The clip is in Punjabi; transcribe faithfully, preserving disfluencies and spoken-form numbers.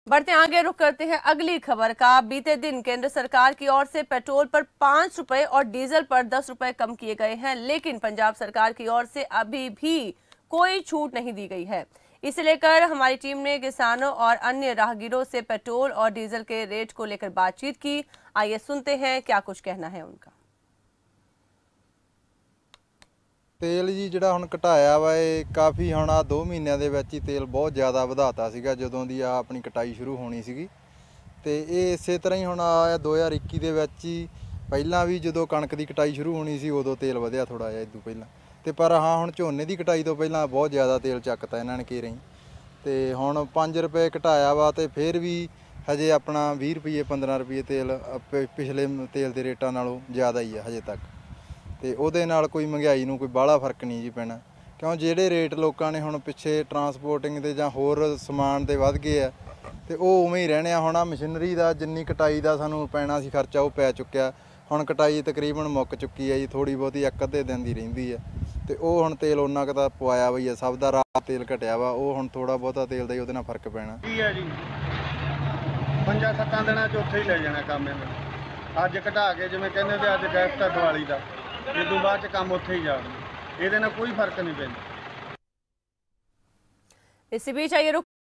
बढ़ते आगे रुक करते हैं अगली खबर का। बीते दिन केंद्र सरकार की ओर से पेट्रोल पर पांच रुपए और डीजल पर दस रुपए कम किए गए हैं, लेकिन पंजाब सरकार की ओर से अभी भी कोई छूट नहीं दी गई है। इसे लेकर हमारी टीम ने किसानों और अन्य राहगीरों से पेट्रोल और डीजल के रेट को लेकर बातचीत की। आइए सुनते हैं क्या कुछ कहना है उनका। तेल जी ਜਿਹੜਾ ਹੁਣ ਘਟਾਇਆ ਵਾ ਇਹ ਕਾਫੀ ਹੁਣ ਆ ਦੋ ਮਹੀਨਿਆਂ ਦੇ ਵਿੱਚ ਹੀ ਤੇਲ ਬਹੁਤ ਜ਼ਿਆਦਾ ਵਧਾਤਾ ਸੀਗਾ ਜਦੋਂ ਦੀ ਆ ਆਪਣੀ ਕਟਾਈ ਸ਼ੁਰੂ ਹੋਣੀ ਸੀਗੀ ਤੇ ਇਹ ਇਸੇ ਤਰ੍ਹਾਂ ਹੀ ਹੁਣ ਆ ਦੋ ਹਜ਼ਾਰ ਇੱਕੀ ਦੇ ਵਿੱਚ ਹੀ ਪਹਿਲਾਂ ਵੀ ਜਦੋਂ ਕਣਕ ਦੀ ਕਟਾਈ ਸ਼ੁਰੂ ਹੋਣੀ ਸੀ ਉਦੋਂ ਤੇਲ ਵਧਿਆ ਥੋੜਾ ਜਿਹਾ ਇਦੋਂ ਪਹਿਲਾਂ ਤੇ ਪਰ ਹਾਂ ਹੁਣ ਝੋਨੇ ਦੀ ਕਟਾਈ ਤੋਂ ਪਹਿਲਾਂ ਬਹੁਤ ਜ਼ਿਆਦਾ ਤੇਲ ਚੱਕਤਾ ਇਹਨਾਂ ਨੇ ਕੀ ਰਹੀ ਤੇ ਹੁਣ ਪੰਜ ਰੁਪਏ ਘਟਾਇਆ ਵਾ ਤੇ ਫਿਰ ਵੀ ਹਜੇ ਆਪਣਾ ਵੀਹ ਰੁਪਏ ਪੰਦਰਾਂ ਰੁਪਏ ਤੇਲ ਪਿਛਲੇ ਤੇਲ ਦੇ ਰੇਟਾਂ ਨਾਲੋਂ ਜ਼ਿਆਦਾ ਹੀ ਆ ਹਜੇ ਤੱਕ ਤੇ ਉਹਦੇ ਨਾਲ ਕੋਈ ਮਹਿੰਗਾਈ ਨੂੰ ਕੋਈ ਬਾਹਲਾ ਫਰਕ ਨਹੀਂ ਜੀ ਪੈਣਾ ਕਿਉਂ ਜਿਹੜੇ ਰੇਟ ਲੋਕਾਂ ਨੇ ਹੁਣ ਪਿੱਛੇ ਟਰਾਂਸਪੋਰਟਿੰਗ ਦੇ ਜਾਂ ਹੋਰ ਸਮਾਨ ਦੇ ਵੱਧ ਗਏ ਆ ਤੇ ਉਹ ਉਵੇਂ ਹੀ ਰਹਿਣੇ ਆ। ਹੁਣ ਆ ਮਸ਼ੀਨਰੀ ਦਾ ਜਿੰਨੀ ਕਟਾਈ ਦਾ ਸਾਨੂੰ ਪੈਣਾ ਸੀ ਖਰਚਾ ਉਹ ਪੈ ਚੁੱਕਿਆ। ਹੁਣ ਕਟਾਈ ਤਕਰੀਬਨ ਮੁੱਕ ਚੁੱਕੀ ਹੈ ਜੀ, ਥੋੜੀ ਬਹੁਤੀ ਇੱਕ ਅੱਧੇ ਦਿਨ ਦੀ ਰਹਿੰਦੀ ਹੈ ਤੇ ਉਹ ਹੁਣ ਤੇਲ ਉਹਨਾਂ ਕੁ ਤਾਂ ਪਵਾਇਆ ਬਈ ਆ ਸਭ ਦਾ ਰਾਤ ਤੇਲ ਘਟਿਆ ਵਾ ਉਹ ਹੁਣ ਥੋੜਾ ਬਹੁਤਾ ਤੇਲ ਦਾ ਹੀ ਉਹਦੇ ਨਾਲ ਫਰਕ ਪੈਣਾ ਕੀ ਹੈ ਜੀ। ਪੰਜਾਂ ਸੱਤਾਂ ਦਿਨਾਂ 'ਚ ਉੱਥੇ ਹੀ ਲੈ ਜਾਣਾ ਕੰਮ ਇਹਨਾਂ ਅੱਜ ਘਟਾ ਕੇ ਜਿਵੇਂ ਕਹਿੰਦੇ ਤੇ ਅੱਜ ਗੈਸ ਤਾਂ ਦੀਵਾਲੀ ਦਾ ਇਹ ਤੋਂ ਬਾਅਦ 'ਚ ਕੰਮ ਉੱਥੇ ਹੀ ਜਾਣਾ ਇਹਦੇ ਨਾਲ ਕੋਈ ਫਰਕ ਨਹੀਂ ਪੈਂਦਾ। इसी बीच आइए